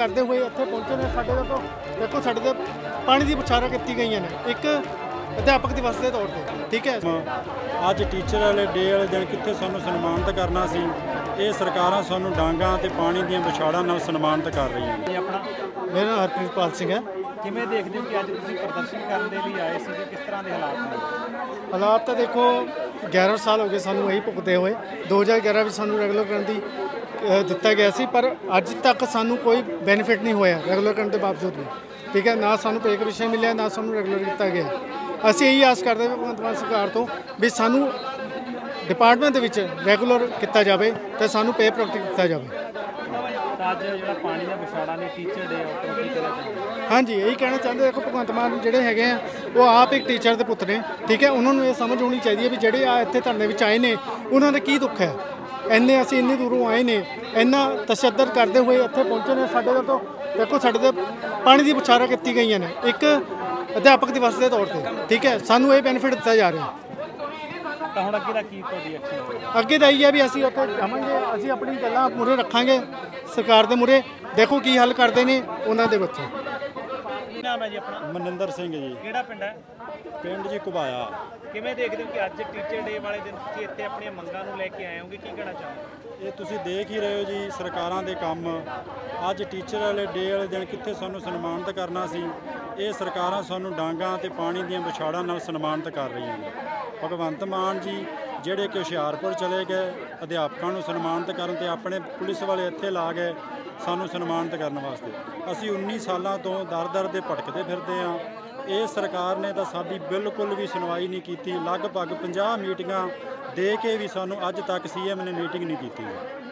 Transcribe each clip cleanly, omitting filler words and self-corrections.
करते हुए इत्थे पहुंचे ने। साडे तो देखो साडे ते पानी दी बौछारां कीती गईयां ने एक अध्यापक दिवस के तौर पर, ठीक है। ਅੱਜ ਟੀਚਰ ਵਾਲੇ ਡੇ ਵਾਲੇ ਦਿਨ ਕਿੱਥੇ ਸਾਨੂੰ ਸਨਮਾਨਿਤ ਕਰਨਾ ਸੀ, ਇਹ ਸਰਕਾਰਾਂ ਸਾਨੂੰ ਡਾਂਗਾਂ ਤੇ ਪਾਣੀ ਦੀਆਂ ਵਿਛਾੜਾਂ ਨਾਲ ਸਨਮਾਨਿਤ ਕਰ ਰਹੀਆਂ ਨੇ। मेरा नाम हरप्रीतपाल सिंह है। ਕਿਵੇਂ ਦੇਖਦੇ ਹੋ ਕਿ ਅੱਜ ਤੁਸੀਂ ਪ੍ਰਦਰਸ਼ਨ ਕਰਨ ਦੇ ਲਈ ਆਏ ਸੀ, ਕਿਸ ਤਰ੍ਹਾਂ ਦੇ ਹਾਲਾਤ ਨੇ? हालात तो देखो 11 साल हो गए सानू यही भुगते हुए। 2011 में सानू रेगुलर करने की दिता गया सी, पर अज तक सानू कोई बेनीफिट नहीं होया रेगुलर करने के बावजूद भी, ठीक है। ना सानू पे कमीशन मिले, ना सानू रेगुलर किया गया। असीं यही आस करते भगवंत मान सरकार तो भी सानू डिपार्टमेंट दे विच रेगुलर किया जाए तो सानू पे प्रोटेक्ट किया जाए। ਅੱਜ ਜਿਹੜਾ ਪਾਣੀ ਦਾ ਵਿਛਾੜਾ ਨੇ ਟੀਚਰ ਡੇ ਉੱਪਰ ਕੀ ਕਹਿਣਾ ਚਾਹੁੰਦੇ? हाँ जी, यही कहना चाहते। देखो भगवंत मान जोड़े है वो आप एक टीचर के पुत ने, ठीक है। उन्होंने ये समझ होनी चाहिए भी जोड़े आ इतने धरने में आए ने उन्होंने की दुख है। इन्ने असीं इन्नी दूरों आए ने, इन्ना तशद्दद करते हुए इत्थे पहुंचे ने। साडे तो देखो साडे ते पानी दी बौछारां कीती गईयां ने एक अध्यापक दिवस के तौर पर, ठीक है। सानू ये बेनीफिट दिता जा रहा है। ਤਾਂ ਹੁਣ ਅੱਗੇ ਦਾ ਕੀ ਤੁਹਾਡੀ ਐਕਸ਼ਨ ਹੋਵੇਗਾ? ਅੱਗੇ ਤਾਂ ਇਹੀ ਹੈ ਵੀ ਅਸੀਂ ਉੱਥੇ ਜਾਵਾਂਗੇ, ਅਸੀਂ ਆਪਣੀ ਗੱਲਾਂ ਮੂਹਰੇ ਰੱਖਾਂਗੇ ਸਰਕਾਰ ਦੇ ਮੂਹਰੇ। ਦੇਖੋ ਕੀ ਹੱਲ ਕਰਦੇ ਨੇ ਉਹਨਾਂ ਦੇ ਬੱਚੇ। ਕੀ ਨਾਮ ਹੈ ਜੀ ਆਪਣਾ? ਮਨਿੰਦਰ ਸਿੰਘ ਜੀ। ਕਿਹੜਾ ਪਿੰਡ ਹੈ? ਪਿੰਡ ਜੀ ਘੁਬਾਇਆ। ਕਿਵੇਂ ਦੇਖਦੇ ਹੋ ਕਿ ਅੱਜ ਟੀਚਰ ਡੇ ਵਾਲੇ ਦਿਨ ਤੁਸੀਂ ਇੱਥੇ ਆਪਣੀਆਂ ਮੰਗਾਂ ਨੂੰ ਲੈ ਕੇ ਆਏ ਹੋਗੇ, ਕੀ ਕਹਿਣਾ ਚਾਹੁੰਦੇ? ਇਹ ਤੁਸੀਂ ਦੇਖ ਹੀ ਰਹੇ ਹੋ ਜੀ ਸਰਕਾਰਾਂ ਦੇ ਕੰਮ। ਅੱਜ ਟੀਚਰ ਵਾਲੇ ਡੇ ਵਾਲੇ ਦਿਨ ਕਿੱਥੇ ਸਾਨੂੰ ਸਨਮਾਨਿਤ ਕਰਨਾ ਸੀ, ਇਹ ਸਰਕਾਰਾਂ ਸਾਨੂੰ ਡਾਂਗਾਂ ਤੇ ਪਾਣੀ ਦੀਆਂ ਵਿਛਾੜਾਂ ਨਾਲ ਸਨਮਾਨਿਤ ਕਰ ਰਹੀਆਂ ਨੇ। ਭਗਵੰਤ ਮਾਨ ਜੀ ਜਿਹੜੇ ਕਿ ਹੁਸ਼ਿਆਰਪੁਰ ਚਲੇ ਗਏ ਅਧਿਆਪਕਾਂ ਨੂੰ ਸਨਮਾਨਿਤ ਕਰਨ ਤੇ ਆਪਣੇ ਪੁਲਿਸ ਵਾਲੇ ਇੱਥੇ ਲਾ ਗਏ ਸਾਨੂੰ ਸਨਮਾਨਿਤ ਕਰਨ ਵਾਸਤੇ। ਅਸੀਂ 19 ਸਾਲਾਂ ਤੋਂ ਦਰ ਦੇ ਭਟਕਦੇ ਫਿਰਦੇ ਹਾਂ। ਇਹ ਸਰਕਾਰ ਨੇ ਤਾਂ ਸਾਡੀ ਬਿਲਕੁਲ ਵੀ ਸੁਣਵਾਈ ਨਹੀਂ ਕੀਤੀ। ਲਗਭਗ 50 ਮੀਟਿੰਗਾਂ ਦੇ ਕੇ ਵੀ ਸਾਨੂੰ ਅੱਜ ਤੱਕ ਸੀਐਮ ਨੇ ਮੀਟਿੰਗ ਨਹੀਂ ਕੀਤੀ।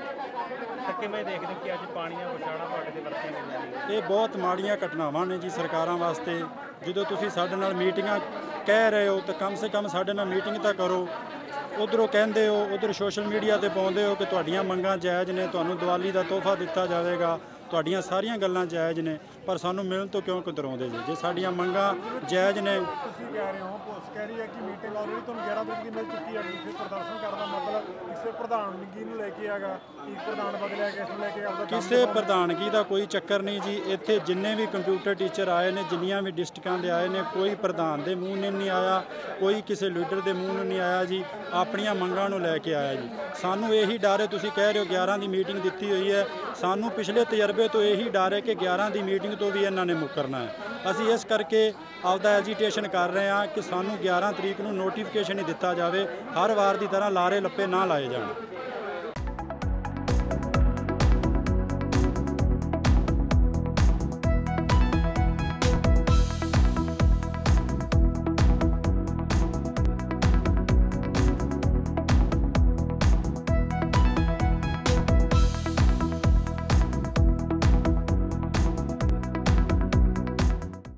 ਤਾਂ ਕਿਵੇਂ ਦੇਖਦੇ ਹੋ ਕਿ ਅੱਜ ਪਾਣੀ ਦਾ ਵਿਛਾੜਾ ਤੁਹਾਡੇ ਤੇ ਵਰਤਿਆ ਗਿਆ? ਇਹ ਬਹੁਤ ਮਾੜੀਆਂ ਘਟਨਾਵਾਂ ਨੇ ਜੀ ਸਰਕਾਰਾਂ ਵਾਸਤੇ। ਜਦੋਂ ਤੁਸੀਂ ਸਾਡੇ ਨਾਲ ਮੀਟਿੰਗਾਂ ਕਹਿ ਰਹੇ ਹੋ ਤਾਂ ਕਮ ਸੇ ਕਮ ਸਾਡੇ ਨਾਲ ਮੀਟਿੰਗ ਤਾਂ ਕਰੋ। ਉੱਧਰੋਂ ਕਹਿੰਦੇ ਹੋ, ਉੱਧਰ ਸੋਸ਼ਲ ਮੀਡੀਆ ਤੇ ਪਾਉਂਦੇ ਹੋ ਕਿ ਤੁਹਾਡੀਆਂ ਮੰਗਾਂ ਜਾਇਜ਼ ਨੇ, ਤੁਹਾਨੂੰ ਦੀਵਾਲੀ ਦਾ ਤੋਹਫਾ ਦਿੱਤਾ ਜਾਵੇਗਾ, ਤੁਹਾਡੀਆਂ ਸਾਰੀਆਂ ਗੱਲਾਂ ਜਾਇਜ਼ ਨੇ, ਪਰ ਸਾਨੂੰ ਮਿਲਣ ਤੋਂ ਕਿਉਂ ਕਤਰਾਉਂਦੇ ਜੀ? ਜੇ ਸਾਡੀਆਂ ਮੰਗਾਂ ਜਾਇਜ਼ ਨੇ। ਤੁਸੀਂ ਕਹਿ ਰਹੇ ਹੋ, ਪੁਲਿਸ ਕਹਿ ਰਹੀ ਹੈ ਕਿ ਮੀਟਿੰਗ ਆਲਰੇਡੀ ਤੁਹਾਨੂੰ 11 ਵਜੇ ਦੀ ਮਿਲ ਚੁੱਕੀ ਹੈ। ਫਿਰ ਪ੍ਰਦਰਸ਼ਨ ਕਰਨ ਦਾ ਮਤਲਬ ਕਿਸੇ ਪ੍ਰਧਾਨਗੀ ਨੂੰ ਲੈ ਕੇ ਹੈਗਾ, ਇੱਕ ਪ੍ਰਧਾਨ ਬਦਲਿਆ ਗਿਆ, ਇਸ ਨੂੰ ਲੈ ਕੇ ਆਪਦਾ ਕਿਸੇ ਪ੍ਰਧਾਨਗੀ ਦਾ ਕੋਈ ਚੱਕਰ ਨਹੀਂ ਜੀ। ਇੱਥੇ ਜਿੰਨੇ ਵੀ ਕੰਪਿਊਟਰ ਟੀਚਰ ਆਏ ਨੇ, ਜਿੰਨੀਆਂ ਵੀ ਡਿਸਟ੍ਰਿਕਾਂ ਦੇ ਆਏ ਨੇ, ਕੋਈ ਪ੍ਰਧਾਨ ਦੇ ਮੂੰਹ ਨਹੀਂ ਆਇਆ, ਕੋਈ ਕਿਸੇ ਲੀਡਰ ਦੇ ਮੂੰਹ ਨੂੰ ਨਹੀਂ ਆਇਆ ਜੀ। ਆਪਣੀਆਂ ਮੰਗਾਂ ਨੂੰ ਲੈ ਕੇ ਆਇਆ ਜੀ। ਸਾਨੂੰ ਇਹੀ ਡਰ ਹੈ, ਤੁਸੀਂ ਕਹਿ ਰਹੇ ਹੋ 11 ਦੀ ਮੀਟਿੰਗ ਦਿੱਤੀ ਹੋਈ ਹੈ, ਸਾਨੂੰ ਪਿਛਲੇ ਤਜਰਬੇ ਤੋਂ ਇਹੀ ਡਰ ਹੈ ਕਿ 11 ਦੀ ਮੀਟਿੰਗ ਤੋਂ ਵੀ ਇਹਨਾਂ ਨੇ ਮੁੱਕਰਨਾ ਹੈ। ਅਸੀਂ ਇਸ ਕਰਕੇ ਆਪਦਾ ਐਜੀਟੇਸ਼ਨ ਕਰ ਰਹੇ ਹਾਂ ਕਿ ਸਾਨੂੰ 11 ਤਰੀਕ ਨੂੰ ਨੋਟੀਫਿਕੇਸ਼ਨ ਹੀ ਦਿੱਤਾ ਜਾਵੇ, ਹਰ ਵਾਰ ਦੀ ਤਰ੍ਹਾਂ ਲਾਰੇ ਲੱਪੇ ਨਾ ਲਾਏ ਜਾਣ।